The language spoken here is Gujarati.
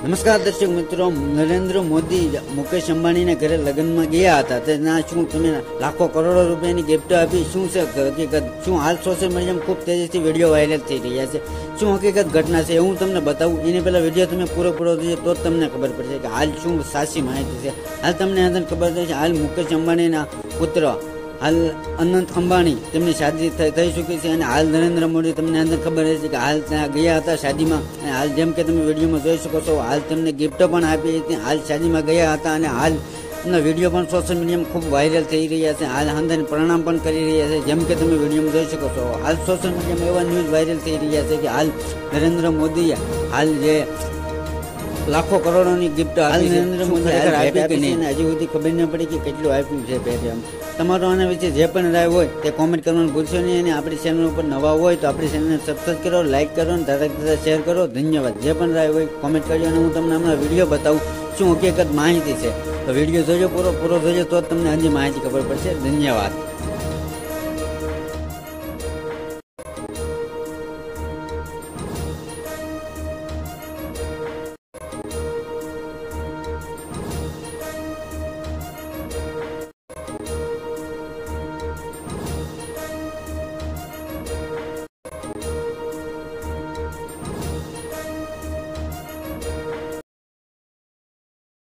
નમસ્કાર દર્શક મિત્રો, નરેન્દ્ર મોદી મુકેશ અંબાણીના ઘરે લગ્નમાં ગયા હતા. તેના શું તમે લાખો કરોડો રૂપિયાની ગિફ્ટ આપી? શું છે હકીકત? શું હાલ સોશિયલ મીડિયામાં ખૂબ તેજીથી વિડીયો વાયરલ થઈ રહ્યા છે? શું હકીકત ઘટના છે? હું તમને બતાવું. એની પહેલા વિડીયો તમે પૂરો જોઈએ તો જ તમને ખબર પડશે કે હાલ શું સાચી માહિતી છે. હાલ તમને અંદર ખબર થશે. હાલ મુકેશ અંબાણીના પુત્ર હાલ અનંત અંબાણી તેમની શાદી થઈ ચૂકી છે અને હાલ નરેન્દ્ર મોદી તમને અંદર ખબર હશે કે હાલ ત્યાં ગયા હતા શાદીમાં. અને હાલ જેમ કે તમે વિડીયોમાં જોઈ શકો છો, હાલ તેમને ગિફ્ટ પણ આપી હતી. હાલ શાદીમાં ગયા હતા અને હાલ એમના વિડીયો પણ સોશિયલ મીડિયામાં ખૂબ વાયરલ થઈ રહ્યા છે. હાલ હંદાને પ્રણામ પણ કરી રહ્યા છે, જેમ કે તમે વિડીયોમાં જોઈ શકો છો. હાલ સોશિયલ મીડિયામાં એવા ન્યૂઝ વાયરલ થઈ રહ્યા છે કે હાલ નરેન્દ્ર મોદીએ હાલ જે લાખો કરોડોની ગિફ્ટ આપી નરેન્દ્ર મોદી આપી કે નહીં, હજી સુધી ખબર ન પડી કે કેટલું આપ્યું છે ભેટ. એમ તમારો આના વિશે જે પણ રાય હોય તે કોમેન્ટ કરવાનું ભૂલશો નહીં. અને આપણી ચેનલ ઉપર નવા હોય તો આપણી ચેનલને સબસ્ક્રાઈબ કરો, લાઈક કરો અને તથા શેર કરો. ધન્યવાદ. જે પણ રાય હોય કોમેન્ટ કરજો અને હું તમને હમણાં વિડીયો બતાવું શું હકીકત માહિતી છે. તો વિડીયો જોજો પૂરો જોજો તો જ તમને હજી માહિતી ખબર પડશે. ધન્યવાદ.